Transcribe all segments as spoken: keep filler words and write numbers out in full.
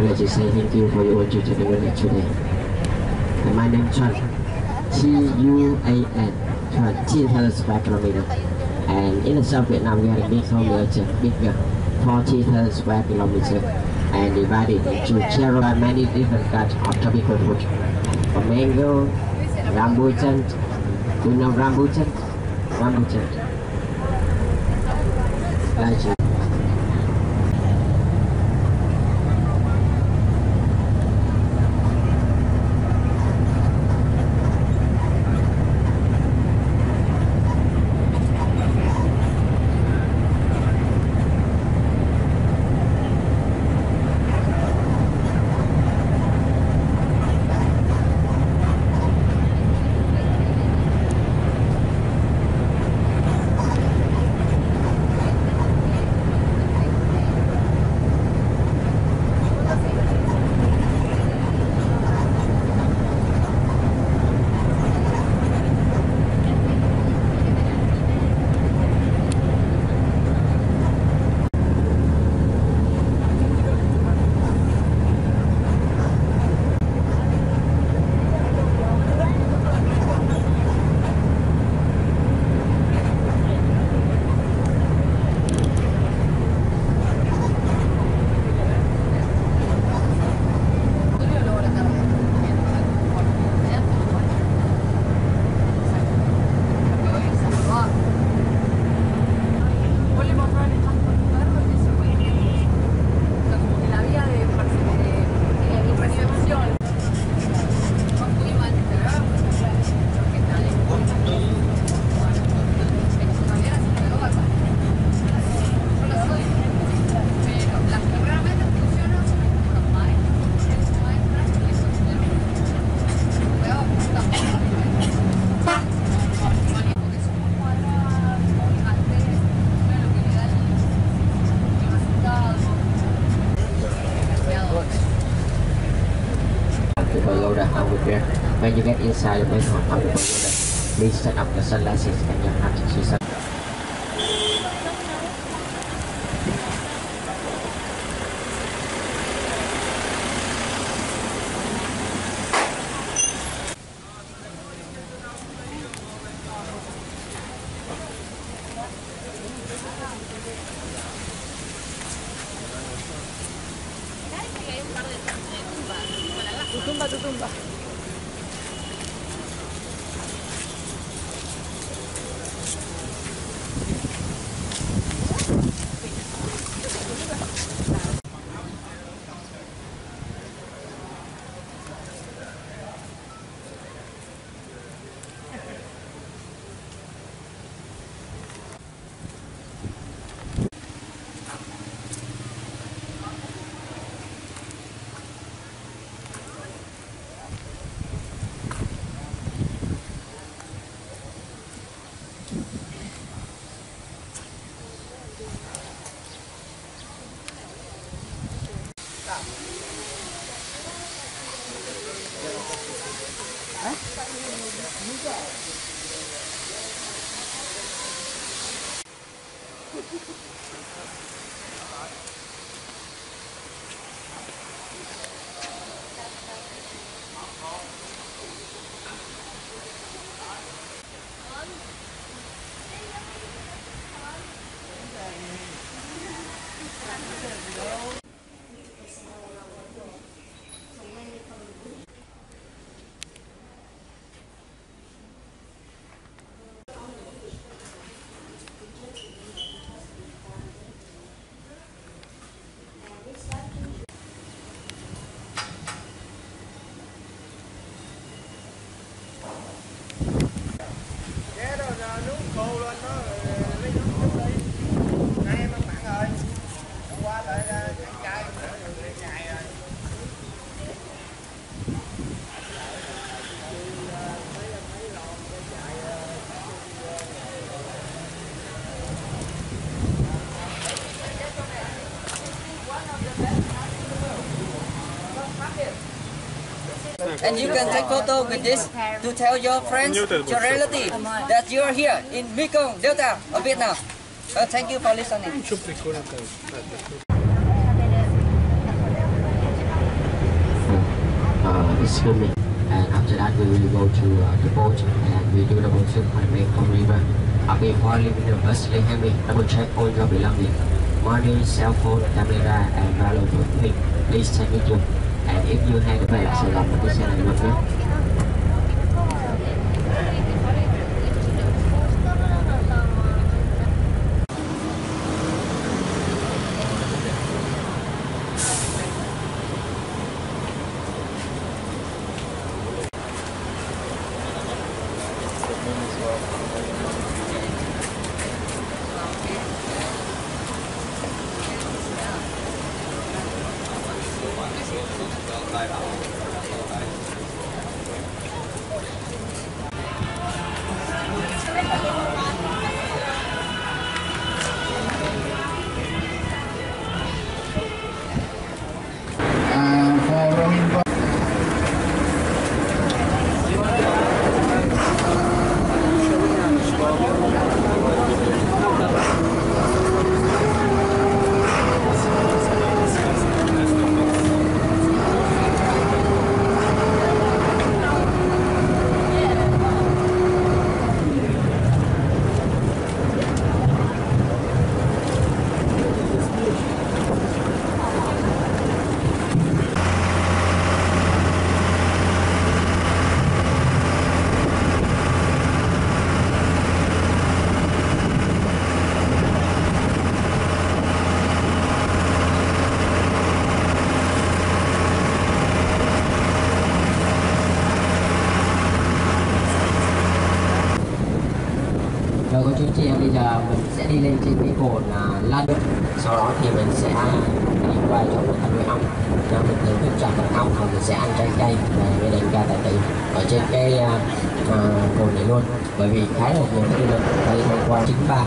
like to say thank you for your work today. And my name is Chuan, T U A N, Chuan, ten thousand square kilometer. And in the South Vietnam, we have a big home region, bigger, forty thousand square kilometer, and divided into several many different kinds of tropical fruit. From mango, rambutan, you know rambutan, rambutan. Like when you get inside the main hall of the pagoda, please set up the sunglasses and your hat to sun. Tutumba, tutumba. And you can take photo with this to tell your friends, your relatives that you are here in Mekong Delta of Vietnam. Uh, thank you for listening. swimming. And after that, we will go to uh, the boat and we do the boat trip on the Mekong River. Uh, before leaving the bus, let me double check all your belongings: money, cell phone, camera, and value thing. Please take it with you. And if you have the bag, sẽ làm một cái xe này luôn nhé. Rồi cô chú chị em, bây giờ mình sẽ đi lên trên cái cồn uh, La Đúc. Sau đó thì mình sẽ đi qua chỗ người ta nuôi ong. Và mình đến cái trạm nuôi ong và mình sẽ ăn trái cây và cái đánh ca tài tử ở trên cái uh, uh, cồn này luôn. Bởi vì khá là nhiều cái lần đây hôm qua chín ba.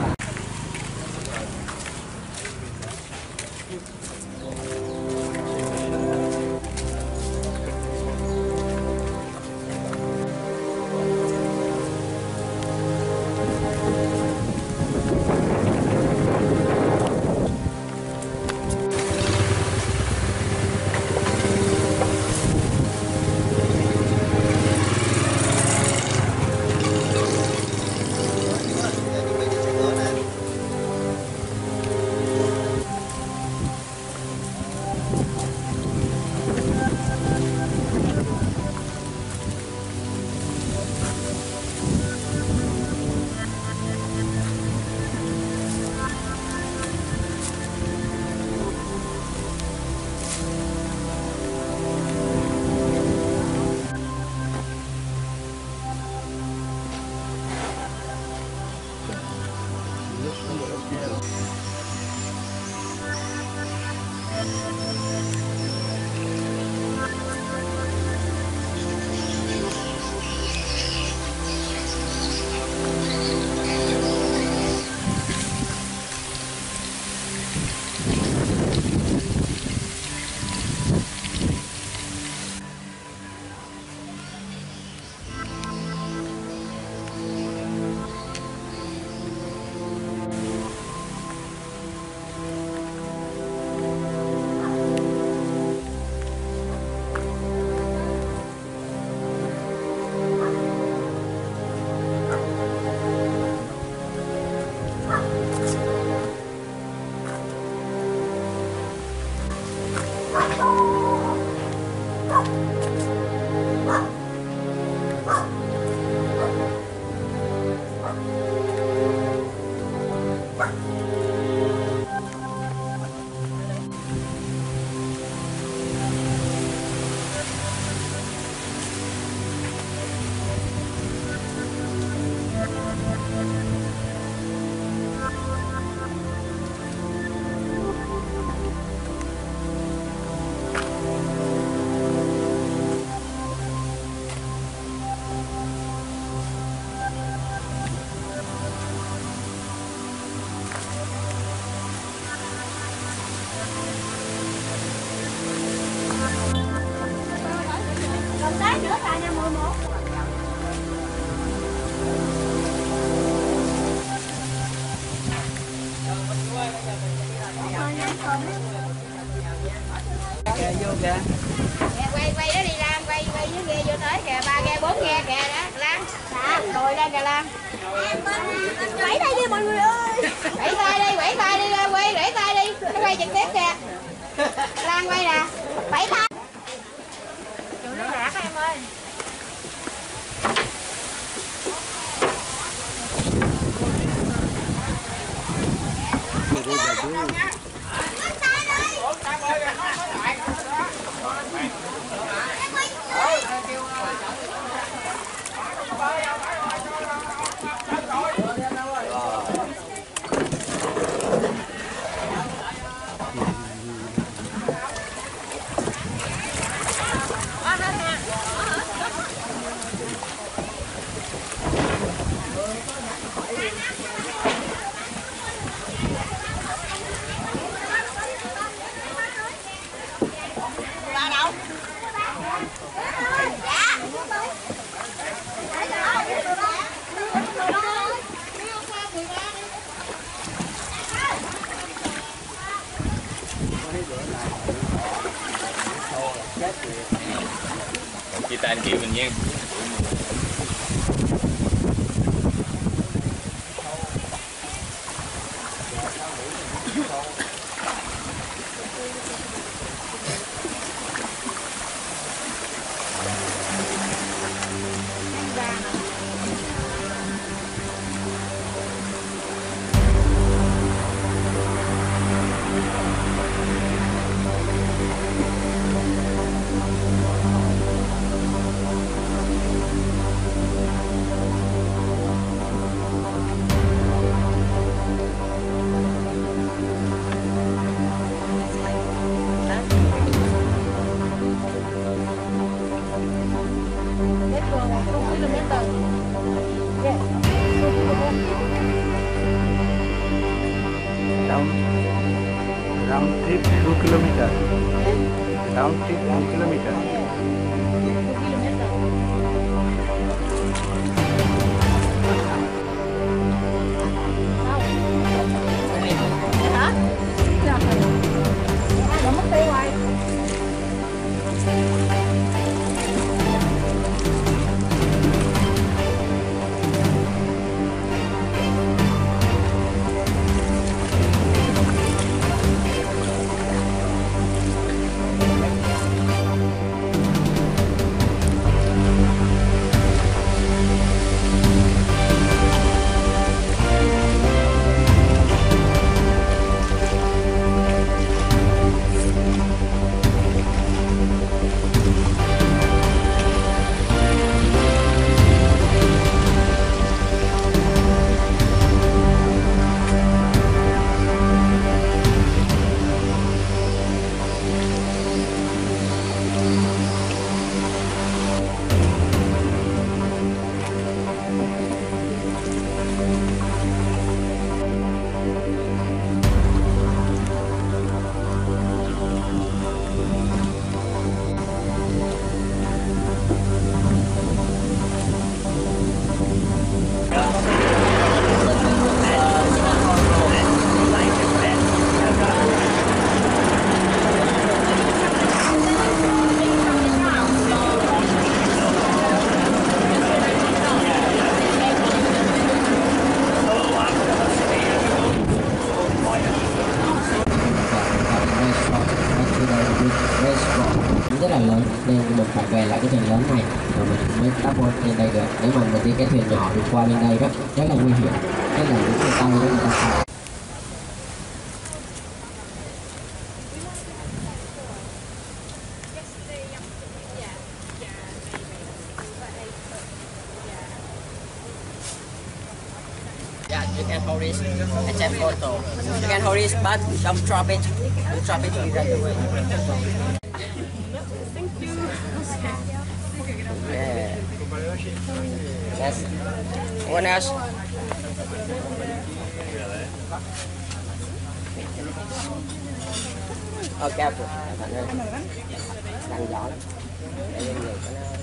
Vô kìa. Quay quay đó đi Lam, quay quay ghe với ghe vô tới kìa, ba ghe bốn ghe kìa đó, Lan. Ngồi lên kìa Lan. Quẩy tay đi mọi người ơi. Quẩy tay đi, quẩy tay đi, quay, quẩy tay đi. Nó quay trực tiếp kìa. Lan quay nè. Quẩy tay. Chỗ nó rạc em ơi. Chị Tài kêu mình nha. Round trip two kilometer. Round trip two kilometer. Hả? Nó mất tiêu rồi. Rất là lớn nên mình phải về lại cái thuyền lớn này rồi mình mới tắp vô trên đây được. Nếu mà mình đi cái thuyền nhỏ đi qua bên đây rất rất là nguy hiểm, rất là những cái tay đó người ta phải. Yeah, you can hold it and take photo. You can hold it, but don't drop it. You drop it right away. Thank you. Yeah. Yes. One else. Oh, careful. Bạn ơi. Đang gió lắm. Để lên người cho nó.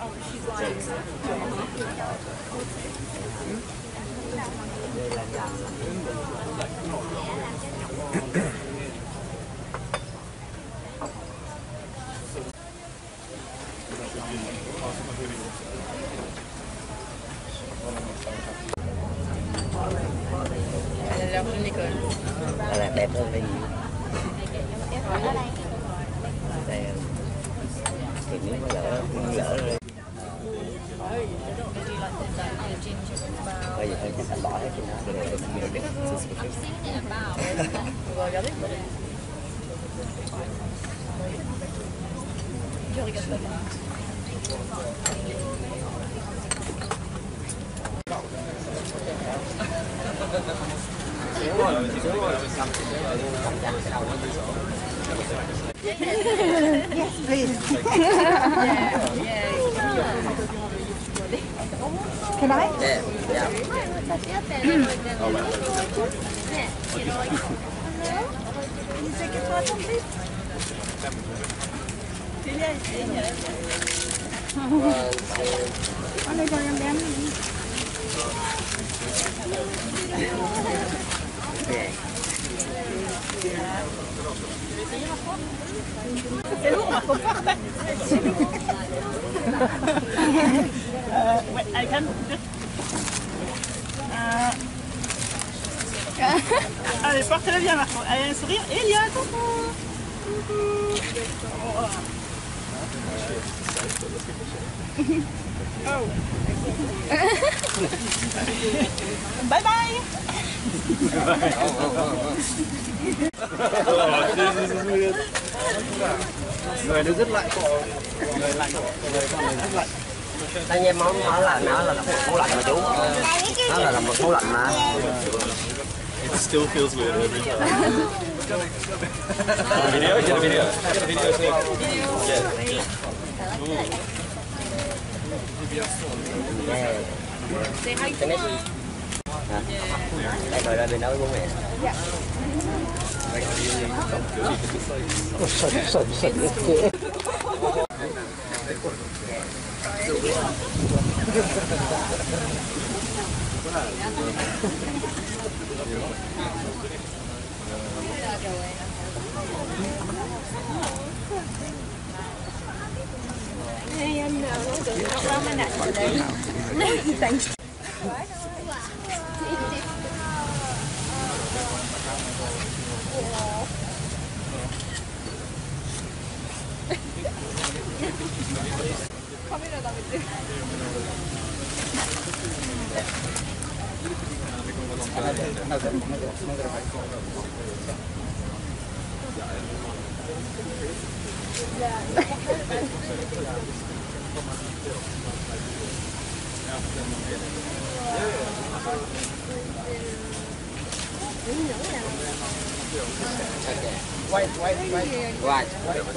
Đà Lạt đẹp hơn đây nhiều. Đây thì nếu mà lỡ lỡ rồi bây giờ thôi chắc anh bỏ hết trên đó để để Yes, please. Yeah, yeah. Can I? yeah, yeah. You take a photo, please. Anh ơi cho em đem. Cái lúc mà không phát đấy. Uh, wait, I can just. Uh, allez, portez-la bien, Marco. Allez, un sourire. Elia, coucou. Coucou. Oh. Bye bye. Người nó rất lạnh, người lạnh, người con này rất lạnh. Đây nha, món nó là nó là một món lạnh mà chú. Nó là, là một món lạnh mà. It still feels weird every time. Get a video? Get a video. Get a video too. Yeah. Say hi to mom. Đây rồi ra bên đó với bố mẹ. Dạ. Sạch sạch sạch kìa. Hey, anh nào nó được đâu đâu anh ạ. Thanks. Quay quay quay quay.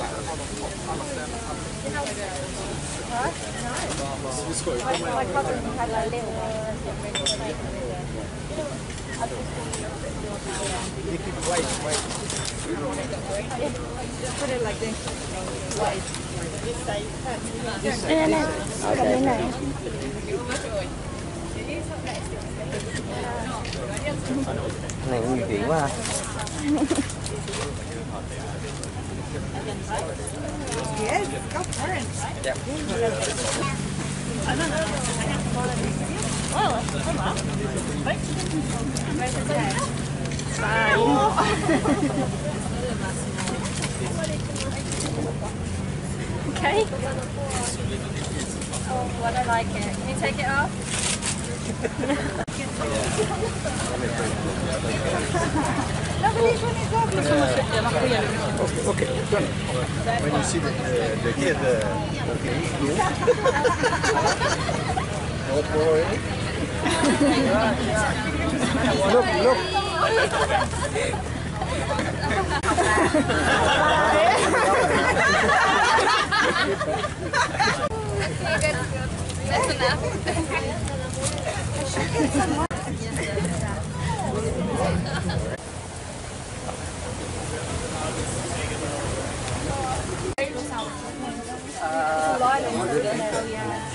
Put it like this. Nè nè, cầm cái này. Này cũng nhiều chuyện quá ha. Yes, go for it. Dạ. Okay. Oh, what I like it. Can you take it off? No, but this one is off. Okay, okay, done. When you see the uh, the kid, uh, okay, you. Don't worry. Look, look. Good. That's enough. Uh,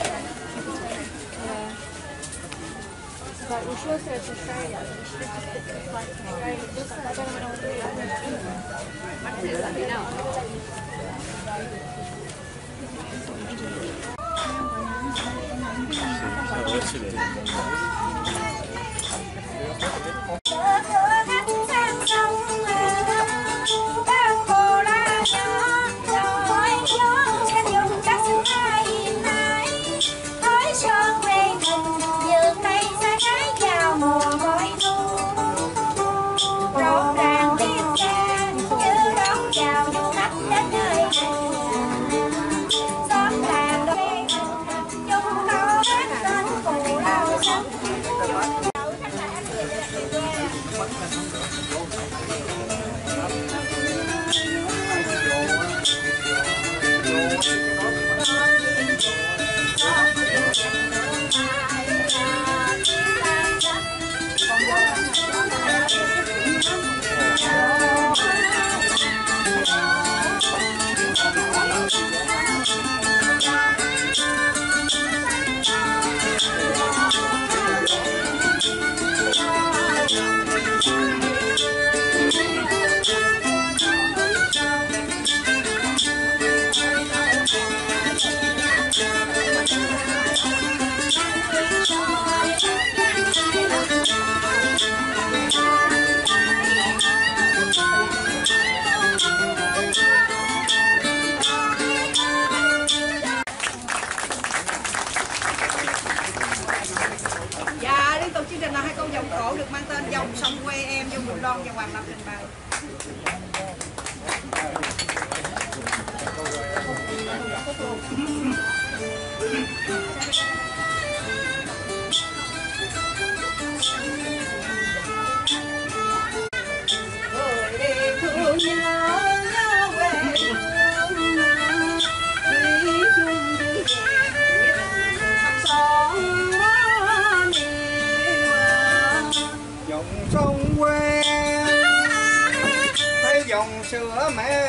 Sữa mẹ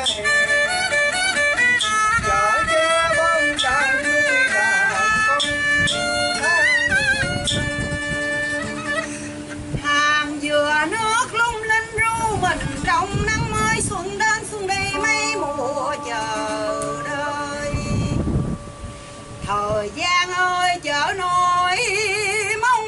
chở che bom đạn hàng dừa nước lung linh ru mình trong nắng mới xuân đến xuân đi mấy mùa chờ đợi thời gian ơi chở nỗi mong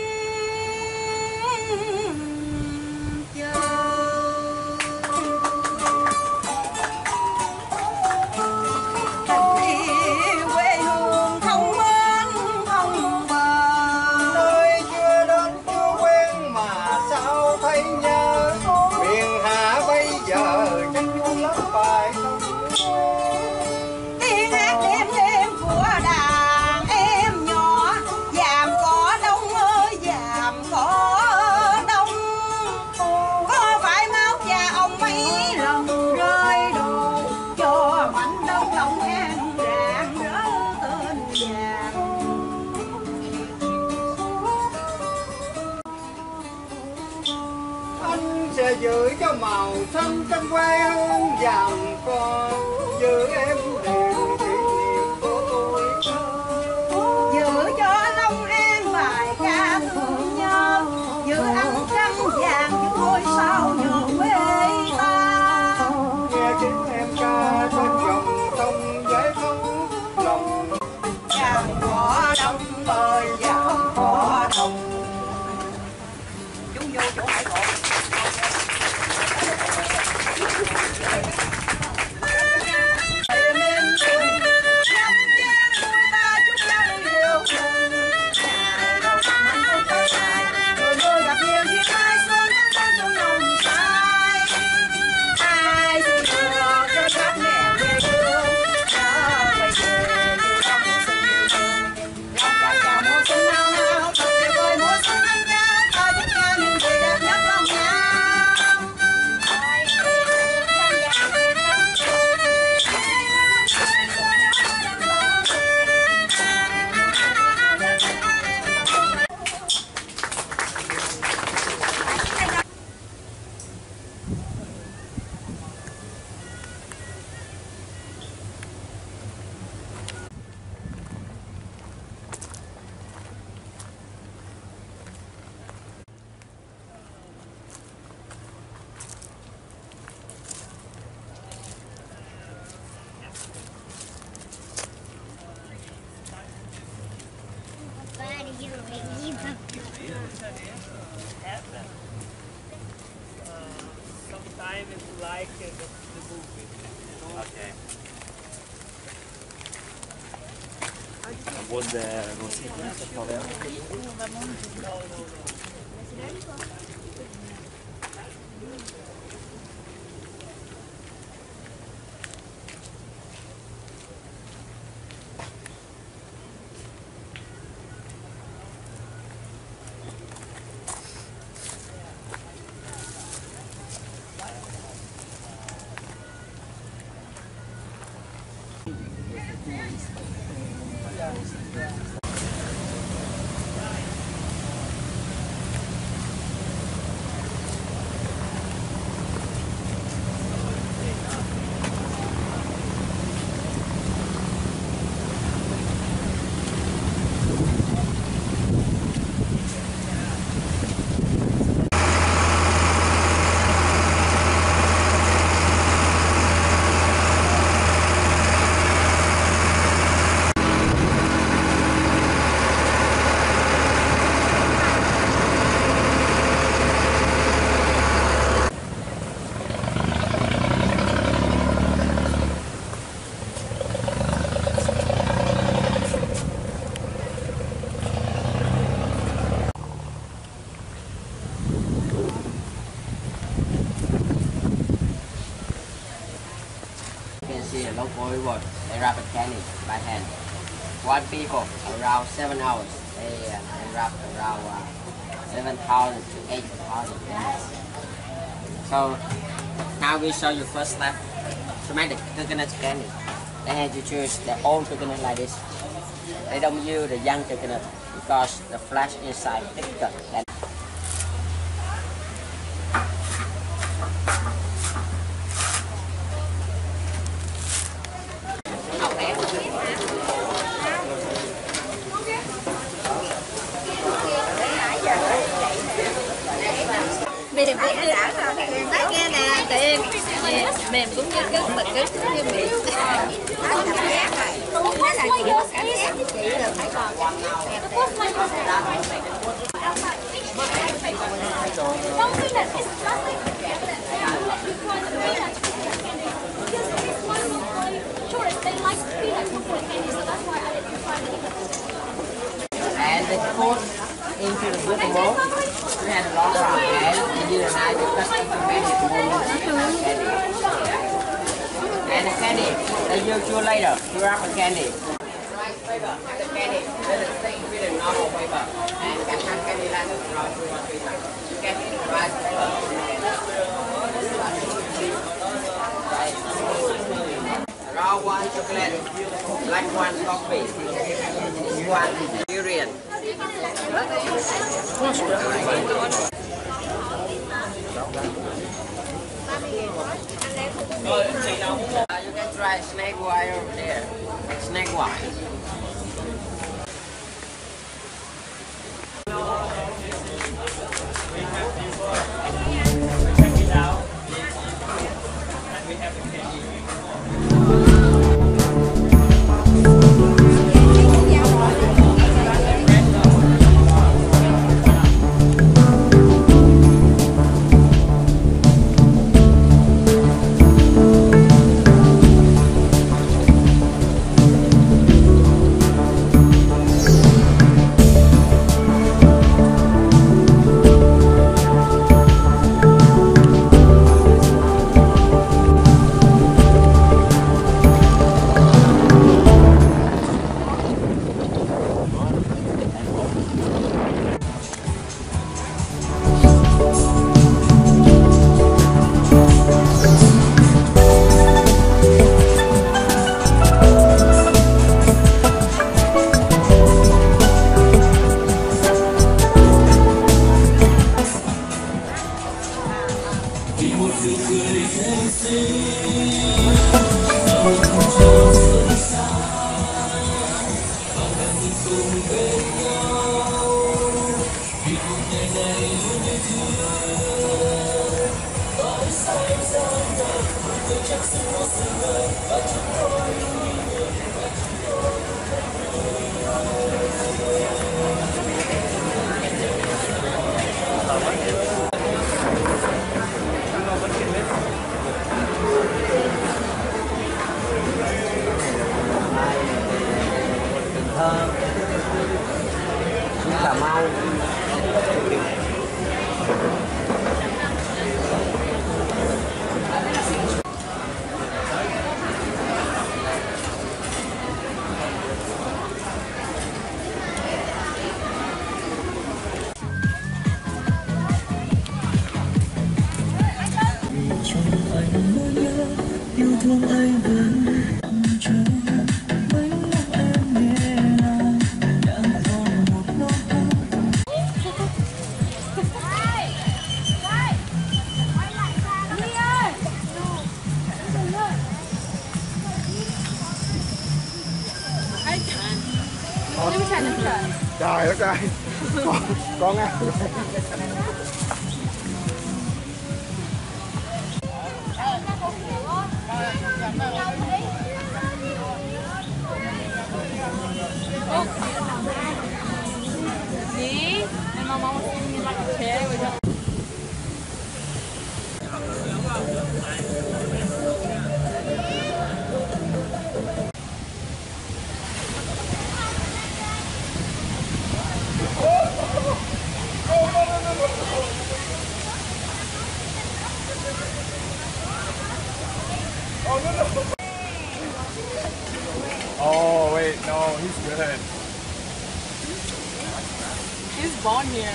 sẽ giữ cho màu xanh trong quê hương dằm con giữ em điều kỷ niệm của tôi giữ cho Long An bài ca thương nhớ giữ ánh trăng vàng giữ ngôi sao nhờ quê ta nghe tiếng em ca trên dòng sông giải phóng lòng vàng cỏ đông ơi vàng cỏ đông chúng vô chỗ hải cỏ. Sometimes it's like uh, the, the movie. Okay. Was the was sequence for them? No, no, no. See a local reward, they wrap a candy by hand. One people around seven hours. They, uh, they wrap around uh, seven thousand to eight thousand candies. So now we show you first step to make the coconut candy. They have to choose their own coconut like this. They don't use the young coconut because the flesh inside thicker than. Mềm cũng như nói nghe nè tiền mềm cũng như cứng mà cứng cũng như mềm. Không nói là chị có cảm giác với chị là phải còn And they put into the little bowl. We had a long time and you and I discussed the candy. And the candy, they use you later to wrap the candy. Rice paper, the candy, let it stay with the normal paper. And get the candy like this around two or three times. You get rice paper. Raw one chocolate, black one coffee, one durian. Uh, you can try snake wire over there. Snake wire. Trời đất ơi, con, con ăn. Gì? Em mau mau chế rồi đó. Oh wait, no, he's good. He's born here.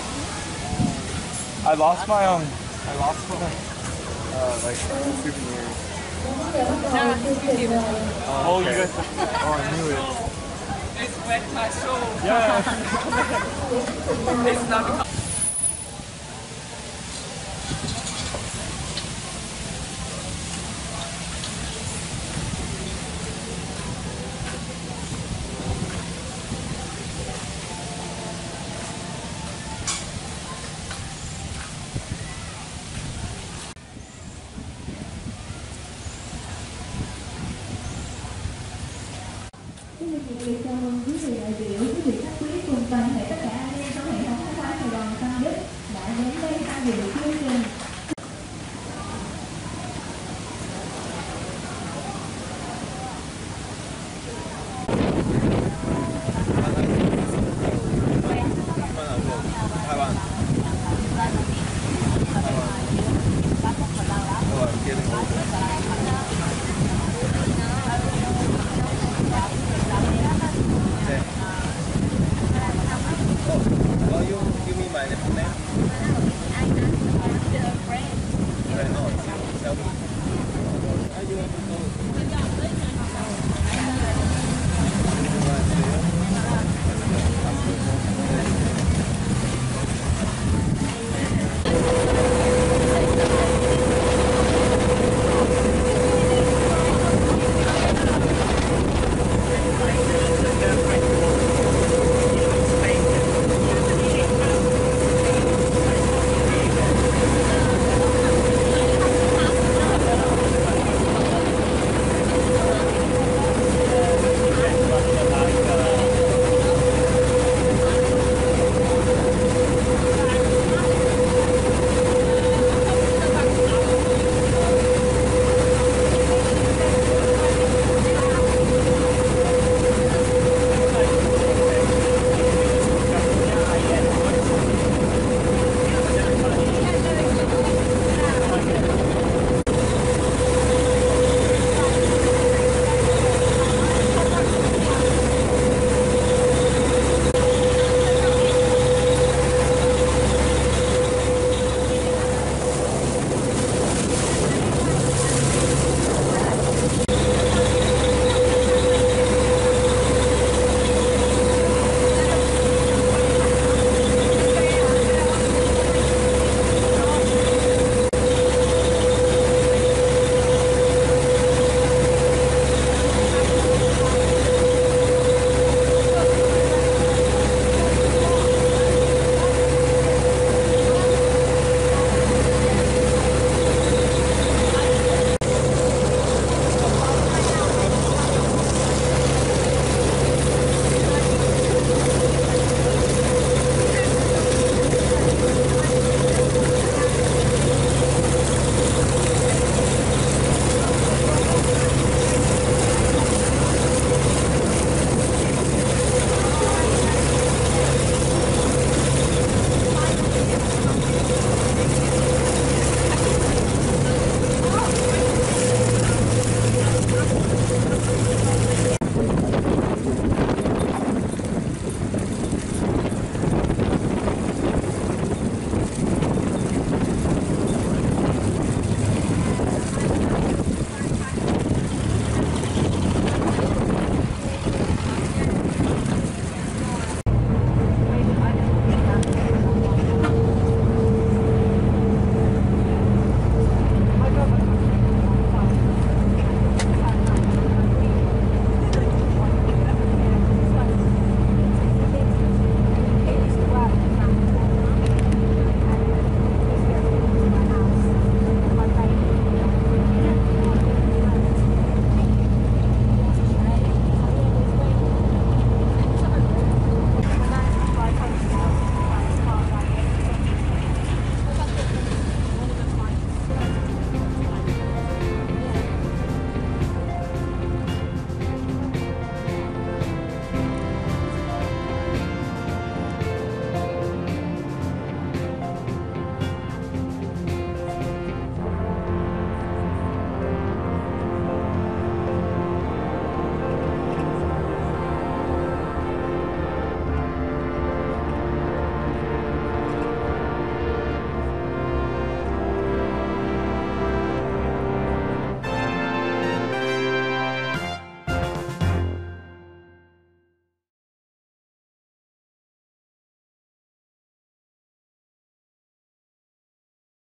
I lost my um, I lost my uh like souvenirs. No, he's here. Oh, you guys. Oh, I knew it. It's wet my soul. Yeah. It's not. Chào mừng quý vị đại biểu, quý vị khách quý cùng toàn thể tất cả anh em trong hệ thống thông qua Sài Gòn Tân Đức đã đến đây tham dự chương trình. Friend, oh, selfie.